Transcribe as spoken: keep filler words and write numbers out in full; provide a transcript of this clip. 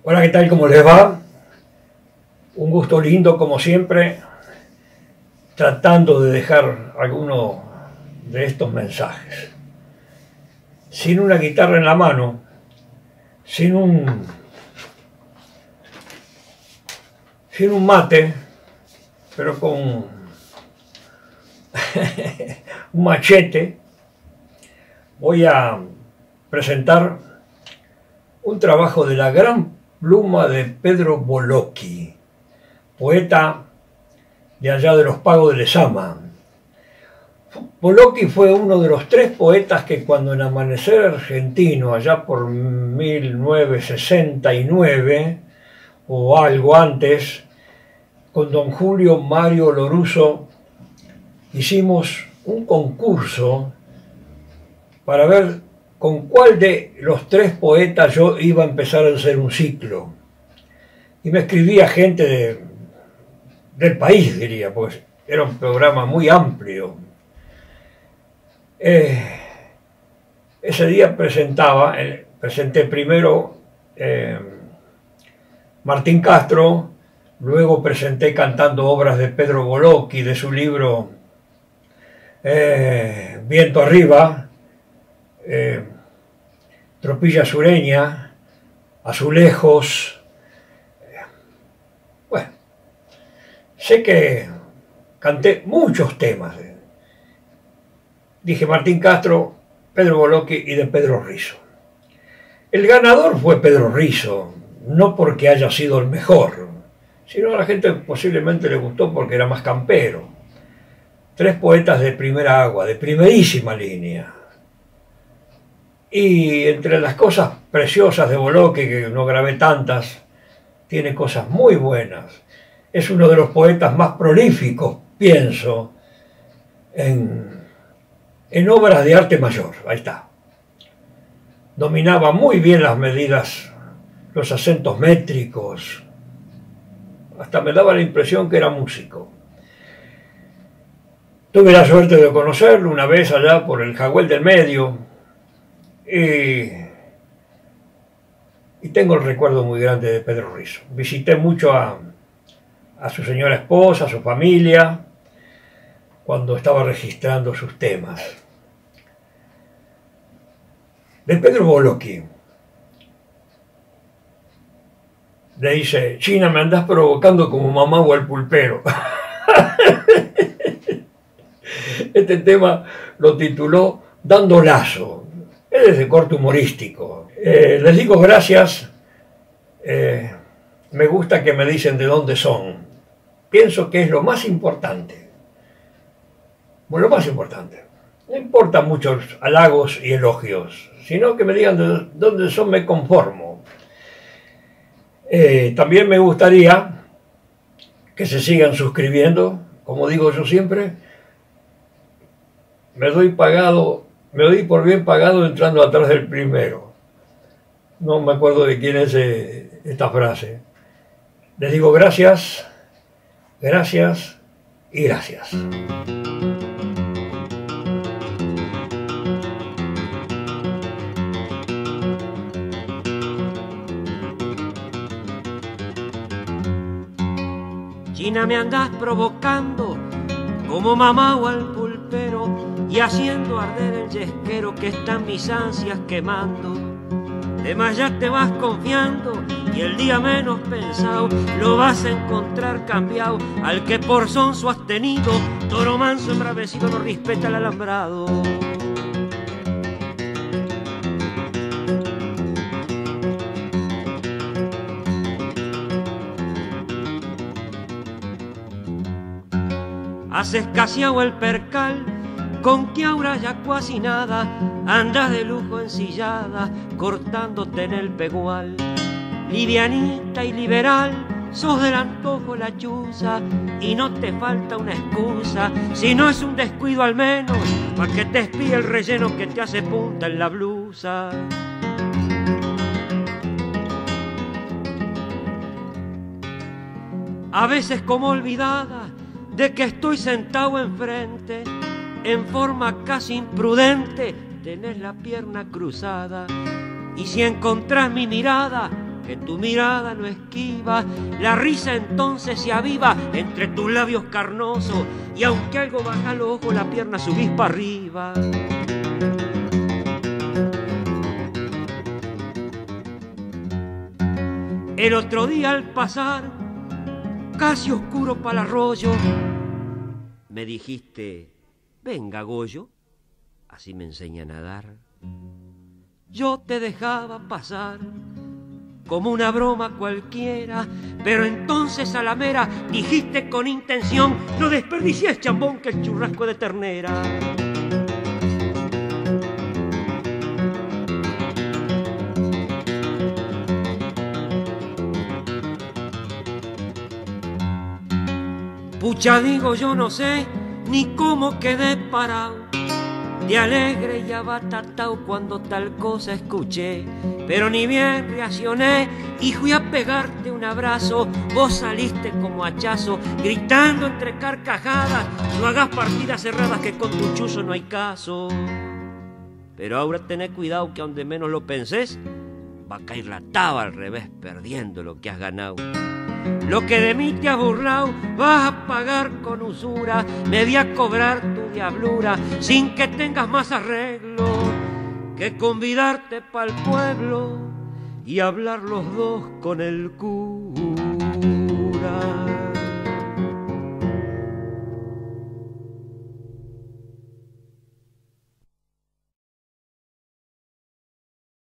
Hola, ¿qué tal? ¿Cómo les va? Un gusto lindo, como siempre, tratando de dejar alguno de estos mensajes. Sin una guitarra en la mano, sin un, sin un mate, pero con un machete, voy a presentar un trabajo de la gran pluma de Pedro Bolocchi, poeta de allá de los Pagos de Lezama. Bolocchi fue uno de los tres poetas que cuando en Amanecer Argentino, allá por mil novecientos sesenta y nueve o algo antes, con don Julio Mario Loruso, hicimos un concurso para ver con cuál de los tres poetas yo iba a empezar a hacer un ciclo. Y me escribía gente de, del país, diría, pues era un programa muy amplio. Eh, ese día presentaba, eh, presenté primero eh, Martín Castro, luego presenté cantando obras de Pedro Bolocchi, de su libro eh, Viento Arriba, eh, Tropilla Sureña, Azulejos. Bueno, sé que canté muchos temas. Dije Martín Castro, Pedro Bolocchi y de Pedro Risso. El ganador fue Pedro Risso, no porque haya sido el mejor, sino a la gente posiblemente le gustó porque era más campero. Tres poetas de primera agua, de primerísima línea. Y entre las cosas preciosas de Bolocchi, que no grabé tantas, tiene cosas muy buenas. Es uno de los poetas más prolíficos, pienso, en, en obras de arte mayor. Ahí está. Dominaba muy bien las medidas, los acentos métricos. Hasta me daba la impresión que era músico. Tuve la suerte de conocerlo una vez allá por el Jagüel del Medio. Y, y tengo el recuerdo muy grande de Pedro Risso. Visité mucho a, a su señora esposa, a su familia, cuando estaba registrando sus temas. De Pedro Bolocchi le dice: China, me andás provocando como mamá o el pulpero. Este tema lo tituló Dando Lazo. Es de corte humorístico. Eh, les digo gracias. Eh, me gusta que me dicen de dónde son. Pienso que es lo más importante. Bueno, lo más importante. No importan muchos halagos y elogios, sino que me digan de dónde son, me conformo. Eh, también me gustaría que se sigan suscribiendo. Como digo yo siempre, me doy pagado... Me doy por bien pagado entrando atrás del primero. No me acuerdo de quién es eh, esta frase. Les digo gracias, gracias y gracias. China, me andás provocando como mamá o al pulpero, y haciendo arder el yesquero que están mis ansias quemando. De más ya te vas confiando y el día menos pensado lo vas a encontrar cambiado al que por sonso has tenido. Toro manso embravecido no respeta el alambrado. Has escaseado el percal con que ahora ya casi nada, andas de lujo ensillada, cortándote en el pegual. Livianita y liberal, sos del antojo la chuza, y no te falta una excusa, si no es un descuido al menos, pa' que te espíe el relleno que te hace punta en la blusa. A veces como olvidada de que estoy sentado enfrente, en forma casi imprudente, tenés la pierna cruzada, y si encontrás mi mirada, que tu mirada no esquiva, la risa entonces se aviva entre tus labios carnosos, y aunque algo baja el ojo, la pierna subís para arriba. El otro día al pasar, casi oscuro para el arroyo, me dijiste, venga Goyo, así me enseña a nadar. Yo te dejaba pasar como una broma cualquiera, pero entonces a la mera dijiste con intención, no desperdicies chambón que el churrasco de ternera. Pucha, digo, yo no sé ni cómo quedé parado, de alegre y abatatao cuando tal cosa escuché, pero ni bien reaccioné y fui a pegarte un abrazo. Vos saliste como hachazo, gritando entre carcajadas, no hagas partidas cerradas que con tu chuzo no hay caso. Pero ahora tenés cuidado que a donde menos lo pensés, va a caer la taba al revés, perdiendo lo que has ganado. Lo que de mí te has burlado vas a pagar con usura, me voy a cobrar tu diablura sin que tengas más arreglo que convidarte pa'l pueblo y hablar los dos con el cura.